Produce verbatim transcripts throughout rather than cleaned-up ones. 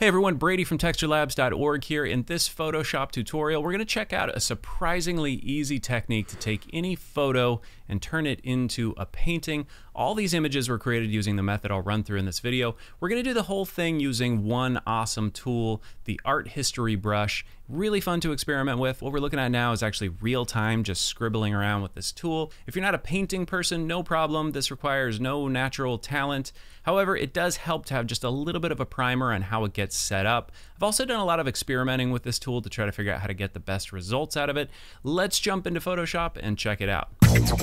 Hey everyone, Brady from Texturelabs dot org here. In this Photoshop tutorial, we're going to check out a surprisingly easy technique to take any photo and turn it into a painting. All these images were created using the method I'll run through in this video. We're going to do the whole thing using one awesome tool, the Art History Brush. Really fun to experiment with. What we're looking at now is actually real time, just scribbling around with this tool. If you're not a painting person, no problem. This requires no natural talent. However, it does help to have just a little bit of a primer on how it gets set up. I've also done a lot of experimenting with this tool to try to figure out how to get the best results out of it. Let's jump into Photoshop and check it out.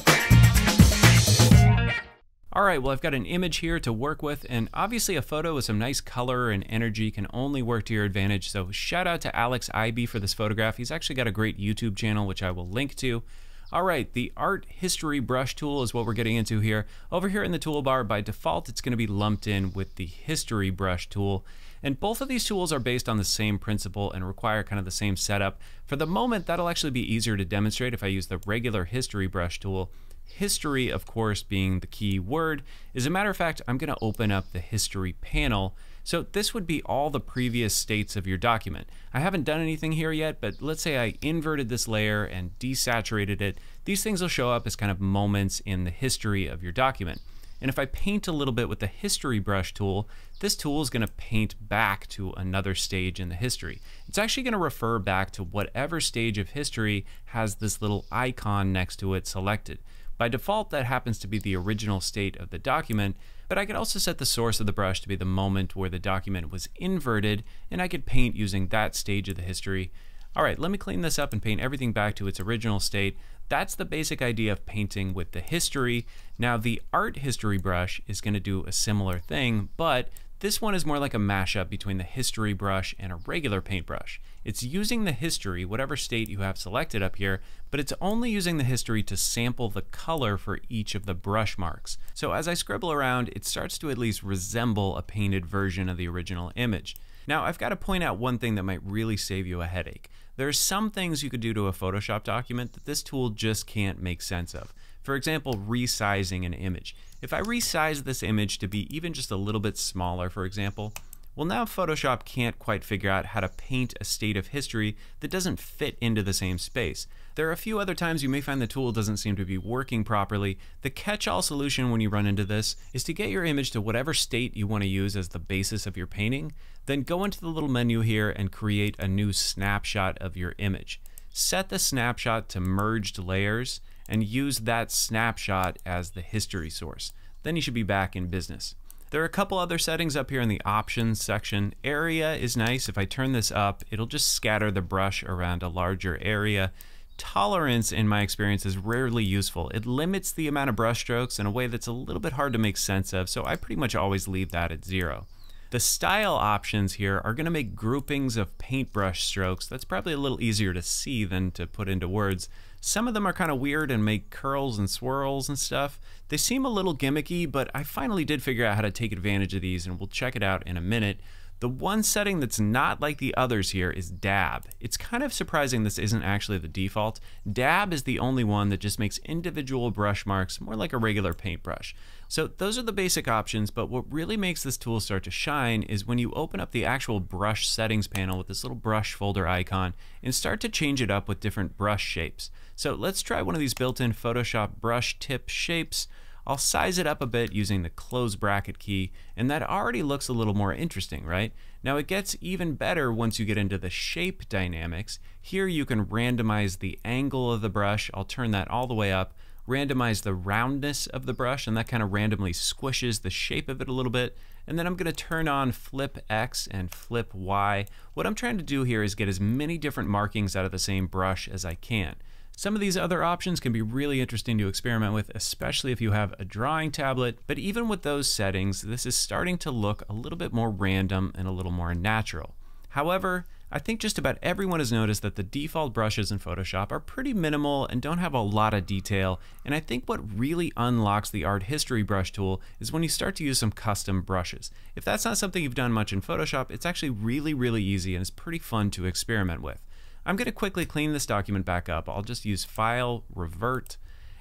All right, well, I've got an image here to work with, and obviously a photo with some nice color and energy can only work to your advantage. So shout out to Alex I B for this photograph. He's actually got a great YouTube channel, which I will link to. All right, the Art History Brush tool is what we're getting into here. Over here in the toolbar, by default, it's going to be lumped in with the History Brush tool. And both of these tools are based on the same principle and require kind of the same setup. For the moment, that'll actually be easier to demonstrate if I use the regular History Brush tool. History, of course, being the key word. As a matter of fact, I'm going to open up the History panel. So this would be all the previous states of your document. I haven't done anything here yet, but let's say I inverted this layer and desaturated it. These things will show up as kind of moments in the history of your document. And if I paint a little bit with the History Brush tool, this tool is going to paint back to another stage in the history. It's actually going to refer back to whatever stage of history has this little icon next to it selected. By default, that happens to be the original state of the document, but I could also set the source of the brush to be the moment where the document was inverted, and I could paint using that stage of the history. All right, let me clean this up and paint everything back to its original state. That's the basic idea of painting with the history. Now, the Art History Brush is going to do a similar thing, but this one is more like a mashup between the History Brush and a regular paintbrush. It's using the history, whatever state you have selected up here, but it's only using the history to sample the color for each of the brush marks. So as I scribble around, it starts to at least resemble a painted version of the original image. Now, I've got to point out one thing that might really save you a headache. There are some things you could do to a Photoshop document that this tool just can't make sense of. For example, resizing an image. If I resize this image to be even just a little bit smaller, for example, well, now Photoshop can't quite figure out how to paint a state of history that doesn't fit into the same space. There are a few other times you may find the tool doesn't seem to be working properly. The catch-all solution when you run into this is to get your image to whatever state you want to use as the basis of your painting, then go into the little menu here and create a new snapshot of your image. Set the snapshot to merged layers and use that snapshot as the history source. Then you should be back in business. There are a couple other settings up here in the options section. Area is nice. If I turn this up, it'll just scatter the brush around a larger area. Tolerance, in my experience, is rarely useful. It limits the amount of brush strokes in a way that's a little bit hard to make sense of, so I pretty much always leave that at zero. The style options here are going to make groupings of paintbrush strokes. That's probably a little easier to see than to put into words. Some of them are kind of weird and make curls and swirls and stuff. They seem a little gimmicky, but I finally did figure out how to take advantage of these, and we'll check it out in a minute. The one setting that's not like the others here is dab. It's kind of surprising this isn't actually the default. Dab is the only one that just makes individual brush marks more like a regular paintbrush. So those are the basic options, but what really makes this tool start to shine is when you open up the actual brush settings panel with this little brush folder icon and start to change it up with different brush shapes. So let's try one of these built-in Photoshop brush tip shapes. I'll size it up a bit using the close bracket key, and that already looks a little more interesting, right? Now it gets even better once you get into the shape dynamics. Here you can randomize the angle of the brush. I'll turn that all the way up. Randomize the roundness of the brush, and that kind of randomly squishes the shape of it a little bit. And then I'm going to turn on flip X and flip Y. What I'm trying to do here is get as many different markings out of the same brush as I can. Some of these other options can be really interesting to experiment with, especially if you have a drawing tablet, but even with those settings, this is starting to look a little bit more random and a little more natural. However, I think just about everyone has noticed that the default brushes in Photoshop are pretty minimal and don't have a lot of detail, and I think what really unlocks the Art History Brush tool is when you start to use some custom brushes. If that's not something you've done much in Photoshop, it's actually really, really easy and it's pretty fun to experiment with. I'm going to quickly clean this document back up. I'll just use File, Revert,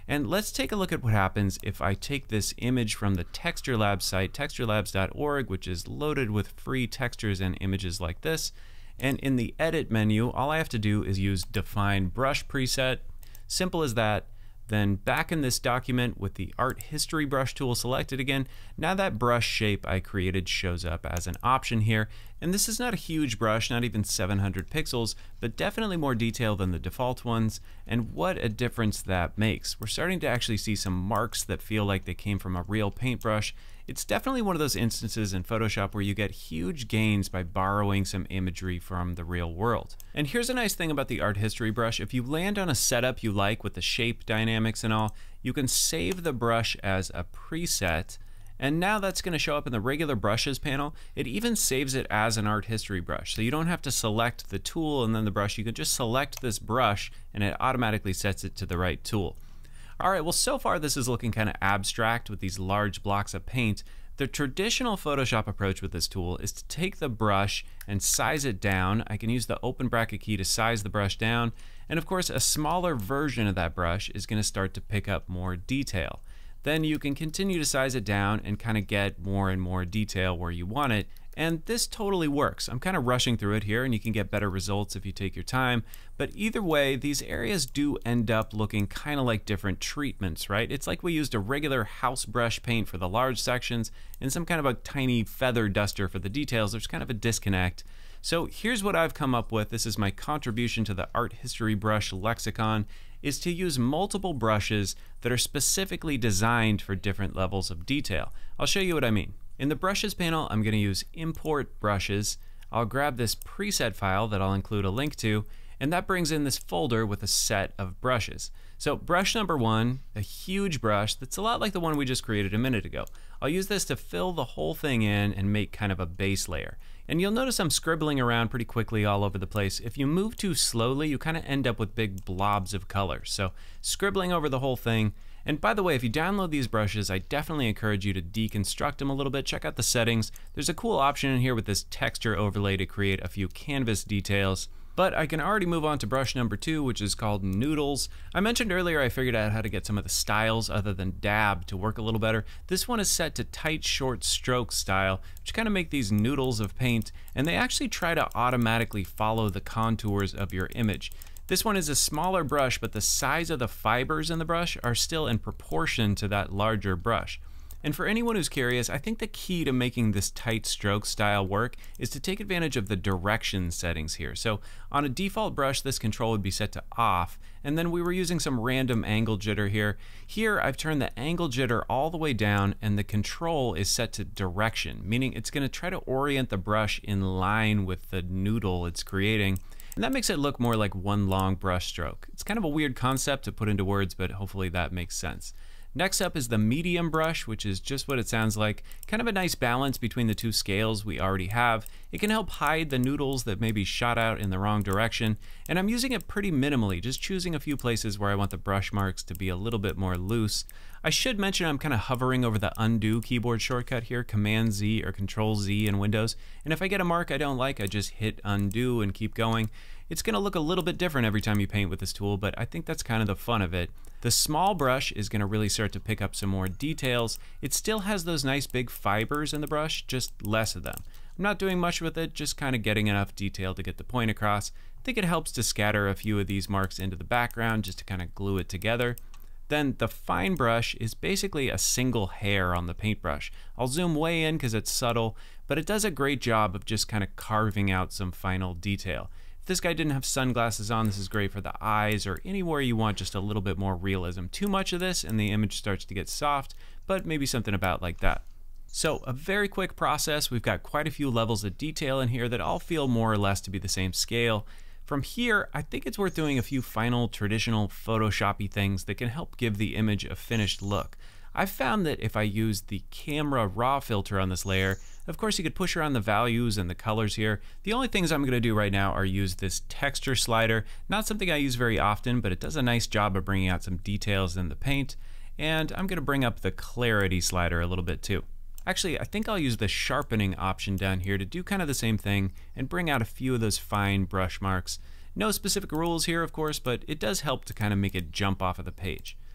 And let's take a look at what happens if I take this image from the Texturelabs site, texturelabs dot org, which is loaded with free textures and images like this. And in the edit menu, all I have to do is use define brush preset. Simple as that. Then back in this document with the art history brush tool selected again, now that brush shape I created shows up as an option here. And this is not a huge brush, not even seven hundred pixels, but definitely more detail than the default ones. And what a difference that makes. We're starting to actually see some marks that feel like they came from a real paintbrush. It's definitely one of those instances in Photoshop where you get huge gains by borrowing some imagery from the real world. And here's a nice thing about the art history brush. If you land on a setup you like with the shape dynamics and all, you can save the brush as a preset. And now that's going to show up in the regular brushes panel. It even saves it as an art history brush. So you don't have to select the tool and then the brush. You can just select this brush and it automatically sets it to the right tool. All right, well, so far this is looking kind of abstract with these large blocks of paint. The traditional Photoshop approach with this tool is to take the brush and size it down. I can use the open bracket key to size the brush down. And of course, a smaller version of that brush is going to start to pick up more detail. Then you can continue to size it down and kind of get more and more detail where you want it. And this totally works. I'm kind of rushing through it here, and you can get better results if you take your time. But either way, these areas do end up looking kind of like different treatments, right? It's like we used a regular house brush paint for the large sections and some kind of a tiny feather duster for the details. There's kind of a disconnect. So here's what I've come up with. This is my contribution to the art history brush lexicon, is to use multiple brushes that are specifically designed for different levels of detail. I'll show you what I mean. In the brushes panel, I'm going to use import brushes. I'll grab this preset file that I'll include a link to, and that brings in this folder with a set of brushes. So brush number one, a huge brush that's a lot like the one we just created a minute ago. I'll use this to fill the whole thing in and make kind of a base layer. And you'll notice I'm scribbling around pretty quickly all over the place. If you move too slowly, you kind of end up with big blobs of color. So scribbling over the whole thing. And by the way, if you download these brushes, I definitely encourage you to deconstruct them a little bit. Check out the settings. There's a cool option in here with this texture overlay to create a few canvas details. But I can already move on to brush number two, which is called Noodles. I mentioned earlier I figured out how to get some of the styles other than dab to work a little better. This one is set to tight, short stroke style, which kind of make these noodles of paint, and they actually try to automatically follow the contours of your image. This one is a smaller brush, but the size of the fibers in the brush are still in proportion to that larger brush. And for anyone who's curious, I think the key to making this tight stroke style work is to take advantage of the direction settings here. So on a default brush, this control would be set to off, and then we were using some random angle jitter here. Here, I've turned the angle jitter all the way down, and the control is set to direction, meaning it's going to try to orient the brush in line with the noodle it's creating. And that makes it look more like one long brush stroke. It's kind of a weird concept to put into words, but hopefully that makes sense. Next up is the medium brush, which is just what it sounds like. Kind of a nice balance between the two scales we already have. It can help hide the noodles that may be shot out in the wrong direction. And I'm using it pretty minimally, just choosing a few places where I want the brush marks to be a little bit more loose. I should mention I'm kind of hovering over the undo keyboard shortcut here, Command Z or Control Z in Windows. And if I get a mark I don't like, I just hit undo and keep going. It's going to look a little bit different every time you paint with this tool, but I think that's kind of the fun of it. The small brush is going to really start to pick up some more details. It still has those nice big fibers in the brush, just less of them. I'm not doing much with it, just kind of getting enough detail to get the point across. I think it helps to scatter a few of these marks into the background just to kind of glue it together. Then the fine brush is basically a single hair on the paintbrush. I'll zoom way in because it's subtle, but it does a great job of just kind of carving out some final detail. If this guy didn't have sunglasses on, this is great for the eyes or anywhere you want just a little bit more realism. Too much of this and the image starts to get soft, but maybe something about like that. So a very quick process. We've got quite a few levels of detail in here that all feel more or less to be the same scale. From here, I think it's worth doing a few final traditional Photoshop-y things that can help give the image a finished look. I've found that if I use the camera raw filter on this layer, of course you could push around the values and the colors here. The only things I'm going to do right now are use this texture slider. Not something I use very often, but it does a nice job of bringing out some details in the paint. And I'm going to bring up the clarity slider a little bit too. Actually, I think I'll use the sharpening option down here to do kind of the same thing and bring out a few of those fine brush marks. No specific rules here, of course, but it does help to kind of make it jump off of the page.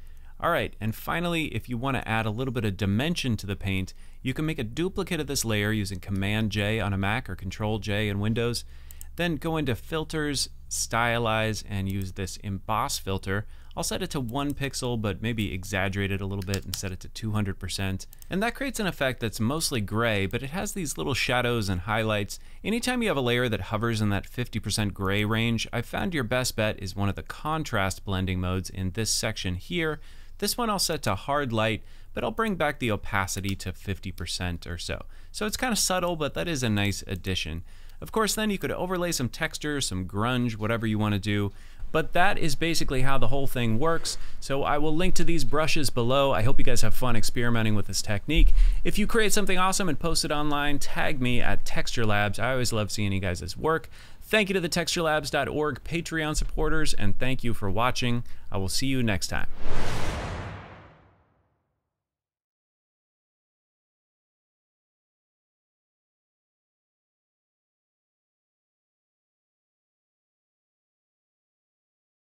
All right, and finally, if you want to add a little bit of dimension to the paint, you can make a duplicate of this layer using Command J on a Mac or Control J in Windows. Then go into Filters, Stylize, and use this Emboss filter. I'll set it to one pixel, but maybe exaggerate it a little bit and set it to two hundred percent. And that creates an effect that's mostly gray, but it has these little shadows and highlights. Anytime you have a layer that hovers in that fifty percent gray range, I've found your best bet is one of the contrast blending modes in this section here. This one I'll set to hard light, but I'll bring back the opacity to fifty percent or so. So it's kind of subtle, but that is a nice addition. Of course, then you could overlay some texture, some grunge, whatever you want to do. But that is basically how the whole thing works. So I will link to these brushes below. I hope you guys have fun experimenting with this technique. If you create something awesome and post it online, tag me at Texturelabs. I always love seeing you guys' work. Thank you to the Texturelabs dot org Patreon supporters, and thank you for watching. I will see you next time.